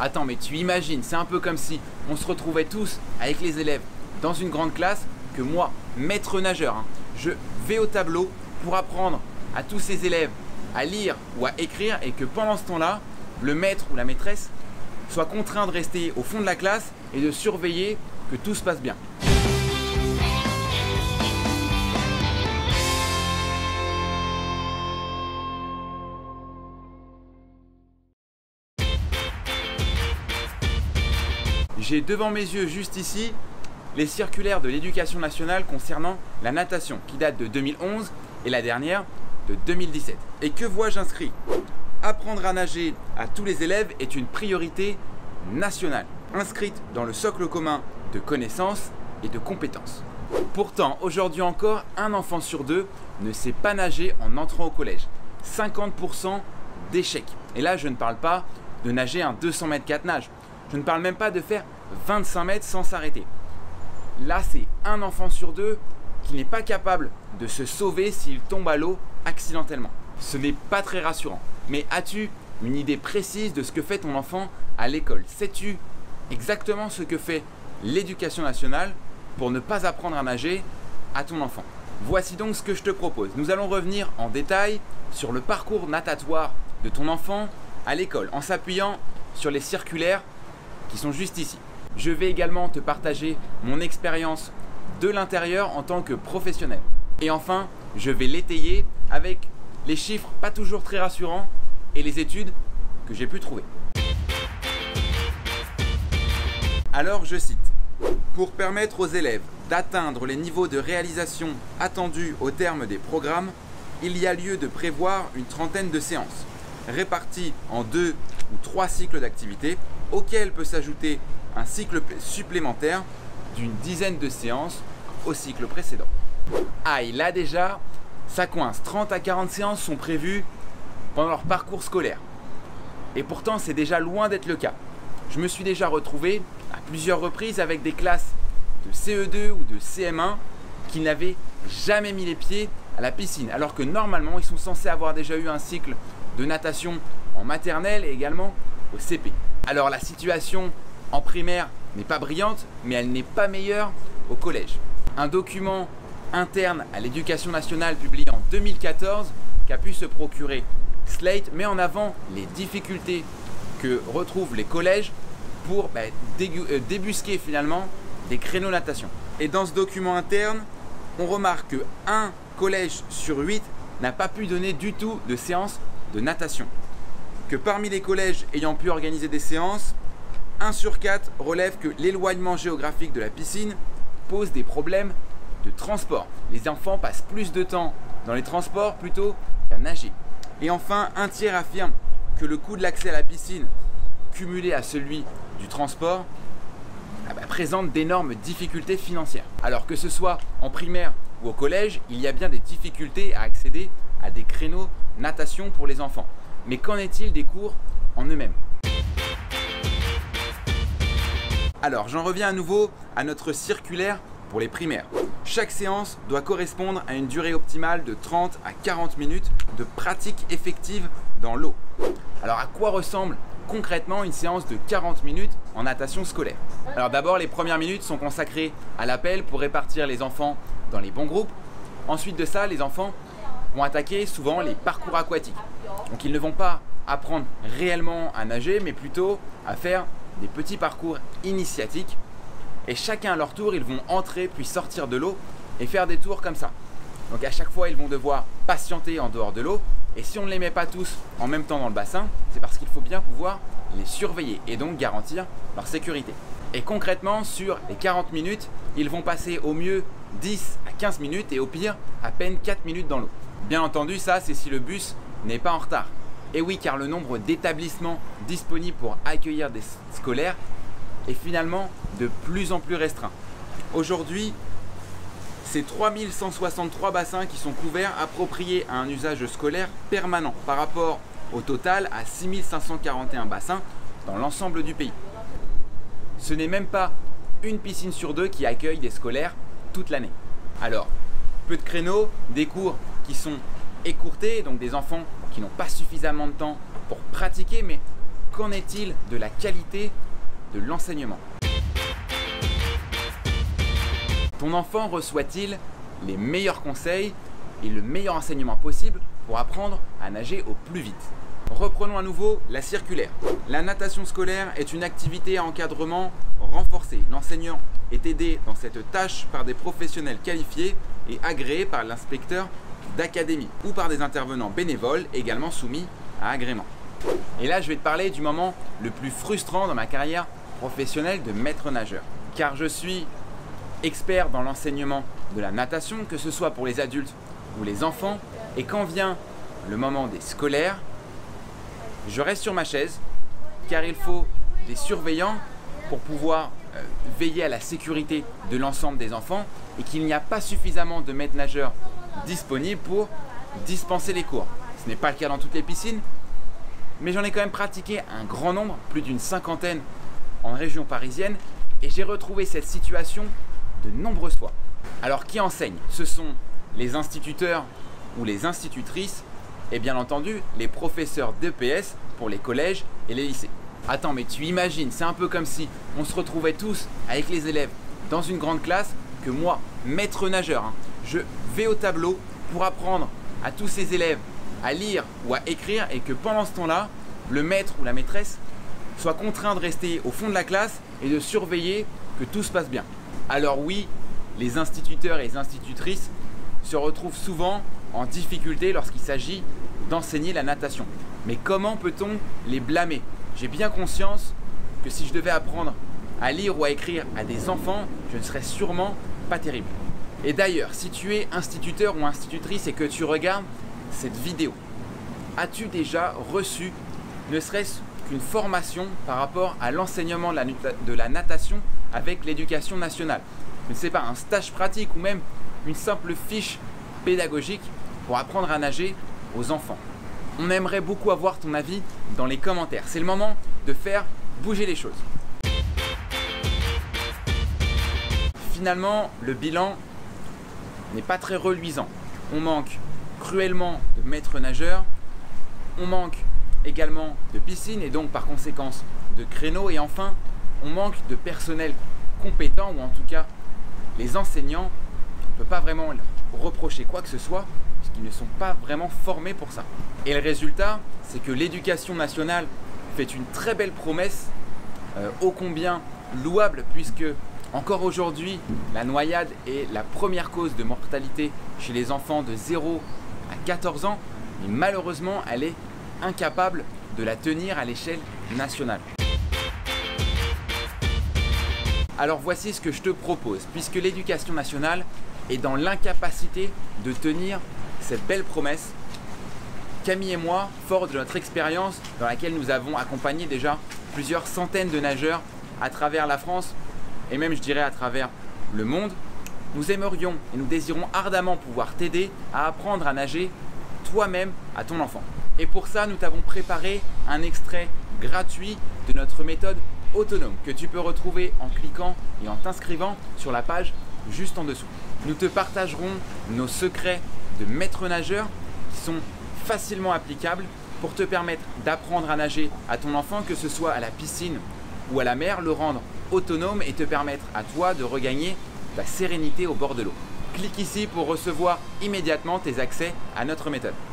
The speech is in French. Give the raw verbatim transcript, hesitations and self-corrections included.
Attends, mais tu imagines, c'est un peu comme si on se retrouvait tous avec les élèves dans une grande classe, que moi, maître nageur, hein, je vais au tableau pour apprendre à tous ces élèves à lire ou à écrire et que pendant ce temps-là, le maître ou la maîtresse soit contraint de rester au fond de la classe et de surveiller que tout se passe bien. J'ai devant mes yeux juste ici les circulaires de l'Éducation nationale concernant la natation qui date de deux mille onze et la dernière de deux mille dix-sept. Et que vois-je inscrit? Apprendre à nager à tous les élèves est une priorité nationale, inscrite dans le socle commun de connaissances et de compétences. Pourtant, aujourd'hui encore, un enfant sur deux ne sait pas nager en entrant au collège. cinquante pour cent d'échecs. Et là, je ne parle pas de nager un deux cents mètres quatre nages. Je ne parle même pas de faire vingt-cinq mètres sans s'arrêter. Là, c'est un enfant sur deux qui n'est pas capable de se sauver s'il tombe à l'eau accidentellement. Ce n'est pas très rassurant. Mais as-tu une idée précise de ce que fait ton enfant à l'école? Sais-tu exactement ce que fait l'Éducation nationale pour ne pas apprendre à nager à ton enfant? Voici donc ce que je te propose. Nous allons revenir en détail sur le parcours natatoire de ton enfant à l'école en s'appuyant sur les circulaires qui sont juste ici. Je vais également te partager mon expérience de l'intérieur en tant que professionnel. Et enfin, je vais l'étayer avec les chiffres pas toujours très rassurants et les études que j'ai pu trouver. Alors je cite: pour permettre aux élèves d'atteindre les niveaux de réalisation attendus au terme des programmes, il y a lieu de prévoir une trentaine de séances, réparties en deux ou trois cycles d'activité, auxquels peut s'ajouter un cycle supplémentaire d'une dizaine de séances au cycle précédent. Aïe, là déjà, ça coince. trente à quarante séances sont prévues pendant leur parcours scolaire. Et pourtant, c'est déjà loin d'être le cas. Je me suis déjà retrouvé à plusieurs reprises avec des classes de C E deux ou de C M un qui n'avaient jamais mis les pieds à la piscine, alors que normalement, ils sont censés avoir déjà eu un cycle de natation en maternelle et également au C P. Alors la situation en primaire n'est pas brillante, mais elle n'est pas meilleure au collège. Un document interne à l'Éducation nationale publié en deux mille quatorze qu'a pu se procurer Slate met en avant les difficultés que retrouvent les collèges pour bah, débusquer finalement des créneaux natation. Et dans ce document interne, on remarque que un collège sur huit n'a pas pu donner du tout de séance de natation. Que parmi les collèges ayant pu organiser des séances, un sur quatre relève que l'éloignement géographique de la piscine pose des problèmes de transport. Les enfants passent plus de temps dans les transports plutôt qu'à nager. Et enfin, un tiers affirme que le coût de l'accès à la piscine, cumulé à celui du transport, ah bah, présente d'énormes difficultés financières. Alors que ce soit en primaire ou au collège, il y a bien des difficultés à accéder à des créneaux natation pour les enfants. Mais qu'en est-il des cours en eux-mêmes? Alors, j'en reviens à nouveau à notre circulaire pour les primaires. Chaque séance doit correspondre à une durée optimale de trente à quarante minutes de pratique effective dans l'eau. Alors, à quoi ressemble concrètement une séance de quarante minutes en natation scolaire? Alors d'abord, les premières minutes sont consacrées à l'appel pour répartir les enfants dans les bons groupes. Ensuite de ça, les enfants vont attaquer souvent les parcours aquatiques. Donc ils ne vont pas apprendre réellement à nager, mais plutôt à faire des petits parcours initiatiques. Et chacun à leur tour, ils vont entrer puis sortir de l'eau et faire des tours comme ça. Donc à chaque fois, ils vont devoir patienter en dehors de l'eau. Et si on ne les met pas tous en même temps dans le bassin, c'est parce qu'il faut bien pouvoir les surveiller et donc garantir leur sécurité. Et concrètement, sur les quarante minutes, ils vont passer au mieux dix à quinze minutes et au pire, à peine quatre minutes dans l'eau. Bien entendu, ça, c'est si le bus n'est pas en retard. Et oui, car le nombre d'établissements disponibles pour accueillir des scolaires est finalement de plus en plus restreint. Aujourd'hui, c'est trois mille cent soixante-trois bassins qui sont couverts, appropriés à un usage scolaire permanent par rapport au total à six mille cinq cent quarante et un bassins dans l'ensemble du pays. Ce n'est même pas une piscine sur deux qui accueille des scolaires toute l'année. Alors, peu de créneaux, des cours qui sont écourtés, donc des enfants qui n'ont pas suffisamment de temps pour pratiquer, mais qu'en est-il de la qualité de l'enseignement? Ton enfant reçoit-il les meilleurs conseils et le meilleur enseignement possible pour apprendre à nager au plus vite? Reprenons à nouveau la circulaire. La natation scolaire est une activité à encadrement renforcé. L'enseignant est aidé dans cette tâche par des professionnels qualifiés et agréés par l'inspecteur d'académie ou par des intervenants bénévoles également soumis à agrément. Et là, je vais te parler du moment le plus frustrant dans ma carrière professionnelle de maître nageur. Car je suis expert dans l'enseignement de la natation, que ce soit pour les adultes ou les enfants. Et quand vient le moment des scolaires, je reste sur ma chaise car il faut des surveillants pour pouvoir euh, veiller à la sécurité de l'ensemble des enfants et qu'il n'y a pas suffisamment de maîtres nageurs disponibles pour dispenser les cours. Ce n'est pas le cas dans toutes les piscines, mais j'en ai quand même pratiqué un grand nombre, plus d'une cinquantaine en région parisienne, et j'ai retrouvé cette situation de nombreuses fois. Alors qui enseigne? Ce sont les instituteurs ou les institutrices et bien entendu les professeurs d'E P S pour les collèges et les lycées. Attends, mais tu imagines, c'est un peu comme si on se retrouvait tous avec les élèves dans une grande classe, que moi, maître nageur, hein, je vais au tableau pour apprendre à tous ces élèves à lire ou à écrire, et que pendant ce temps-là, le maître ou la maîtresse soit contraint de rester au fond de la classe et de surveiller que tout se passe bien. Alors oui, les instituteurs et les institutrices se retrouvent souvent en difficulté lorsqu'il s'agit d'enseigner la natation. Mais comment peut-on les blâmer? J'ai bien conscience que si je devais apprendre à lire ou à écrire à des enfants, je ne serais sûrement pas terrible. Et d'ailleurs, si tu es instituteur ou institutrice et que tu regardes cette vidéo, as-tu déjà reçu ne serait-ce qu'une formation par rapport à l'enseignement de la, de la natation avec l'éducation nationale? Je ne sais pas, un stage pratique ou même une simple fiche pédagogique pour apprendre à nager aux enfants? On aimerait beaucoup avoir ton avis dans les commentaires. C'est le moment de faire bouger les choses. Finalement, le bilan n'est pas très reluisant. On manque cruellement de maîtres nageurs, on manque également de piscines et donc par conséquence de créneaux, et enfin on manque de personnel compétent, ou en tout cas les enseignants, on ne peut pas vraiment leur reprocher quoi que ce soit puisqu'ils ne sont pas vraiment formés pour ça. Et le résultat, c'est que l'éducation nationale fait une très belle promesse, euh, ô combien louable, puisque encore aujourd'hui, la noyade est la première cause de mortalité chez les enfants de zéro à quatorze ans, et malheureusement, elle est incapable de la tenir à l'échelle nationale. Alors voici ce que je te propose, puisque l'éducation nationale est dans l'incapacité de tenir cette belle promesse. Camille et moi, forts de notre expérience dans laquelle nous avons accompagné déjà plusieurs centaines de nageurs à travers la France et même je dirais à travers le monde, nous aimerions et nous désirons ardemment pouvoir t'aider à apprendre à nager toi-même à ton enfant. Et pour ça, nous t'avons préparé un extrait gratuit de notre méthode autonome que tu peux retrouver en cliquant et en t'inscrivant sur la page juste en dessous. Nous te partagerons nos secrets de maître nageur qui sont facilement applicables pour te permettre d'apprendre à nager à ton enfant, que ce soit à la piscine ou à la mer, le rendre autonome et te permettre à toi de regagner ta sérénité au bord de l'eau. Clique ici pour recevoir immédiatement tes accès à notre méthode.